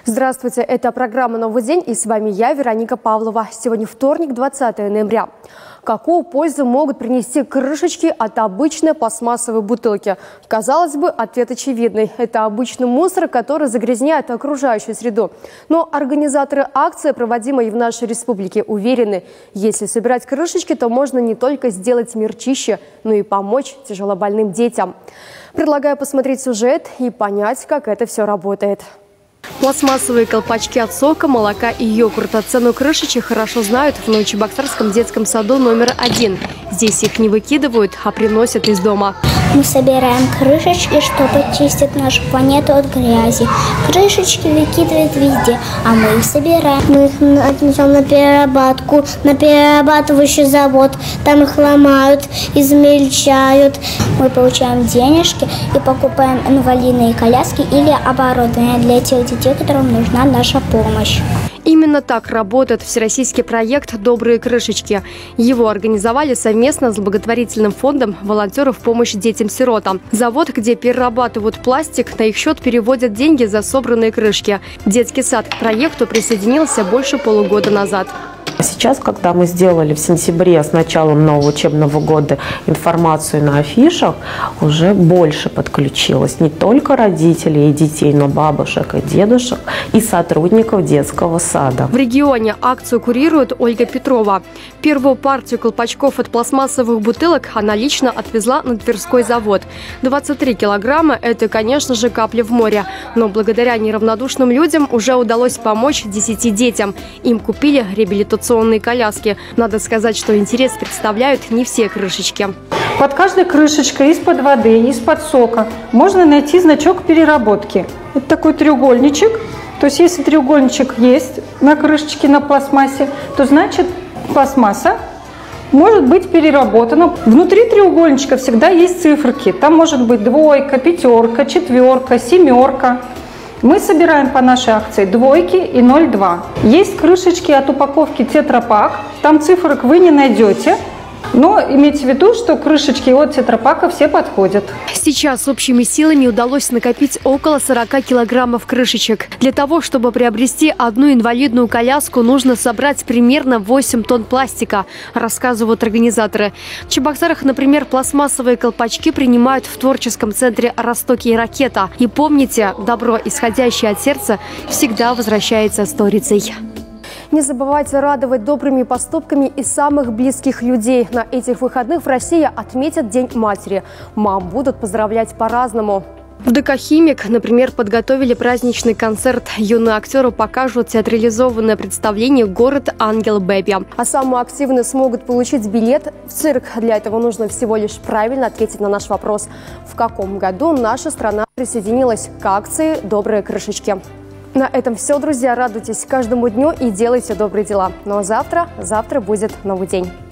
Здравствуйте, это программа «Новый день» и с вами я, Вероника Павлова. Сегодня вторник, 20 ноября. Какую пользу могут принести крышечки от обычной пластмассовой бутылки? Казалось бы, ответ очевидный. Это обычный мусор, который загрязняет окружающую среду. Но организаторы акции, проводимой в нашей республике, уверены, если собирать крышечки, то можно не только сделать мир чище, но и помочь тяжелобольным детям. Предлагаю посмотреть сюжет и понять, как это все работает. Пластмассовые колпачки от сока, молока и йогурта. Цену крышечек хорошо знают в Новочебоксарском детском саду номер 1. Здесь их не выкидывают, а приносят из дома. Мы собираем крышечки, чтобы чистить нашу планету от грязи. Крышечки выкидывают везде, а мы их собираем. Мы их отнесем на перерабатку, на перерабатывающий завод. Там их ломают, измельчают. Мы получаем денежки и покупаем инвалидные коляски или оборудование для тех детей, которым нужна наша помощь. Именно так работает всероссийский проект «Добрые крышечки». Его организовали совместно с благотворительным фондом волонтеров помощи детям-сиротам. Завод, где перерабатывают пластик, на их счет переводят деньги за собранные крышки. Детский сад к проекту присоединился больше полугода назад. Сейчас, когда мы сделали в сентябре с началом нового учебного года информацию на афишах, уже больше подключилось не только родителей и детей, но бабушек и дедушек и сотрудников детского сада. В регионе акцию курирует Ольга Петрова. Первую партию колпачков от пластмассовых бутылок она лично отвезла на Тверской завод. 23 килограмма – это, конечно же, капли в море. Но благодаря неравнодушным людям уже удалось помочь 10 детям. Им купили реабилитационные коляски. Надо сказать, что интерес представляют не все крышечки. Под каждой крышечкой из-под воды, из-под сока можно найти значок переработки. Это такой треугольничек. То есть если треугольничек есть на крышечке на пластмассе, то значит пластмасса может быть переработана. Внутри треугольничка всегда есть циферки. Там может быть двойка, пятерка, четверка, семерка. Мы собираем по нашей акции двойки и 0,2. Есть крышечки от упаковки Тетрапак. Там цифрок вы не найдете. Но имейте в виду, что крышечки от Тетрапака все подходят. Сейчас общими силами удалось накопить около 40 килограммов крышечек. Для того, чтобы приобрести одну инвалидную коляску, нужно собрать примерно 8 тонн пластика, рассказывают организаторы. В Чебоксарах, например, пластмассовые колпачки принимают в творческом центре «Ростоки и Ракета». И помните, добро, исходящее от сердца, всегда возвращается сторицей. Не забывайте радовать добрыми поступками и самых близких людей. На этих выходных в России отметят День матери. Мам будут поздравлять по-разному. В ДК «Химик», например, подготовили праздничный концерт. Юные актеры покажут театрализованное представление «Город Ангел Бэби». А самые активные смогут получить билет в цирк. Для этого нужно всего лишь правильно ответить на наш вопрос. В каком году наша страна присоединилась к акции «Добрые крышечки»? На этом все, друзья. Радуйтесь каждому дню и делайте добрые дела. Ну а завтра будет новый день.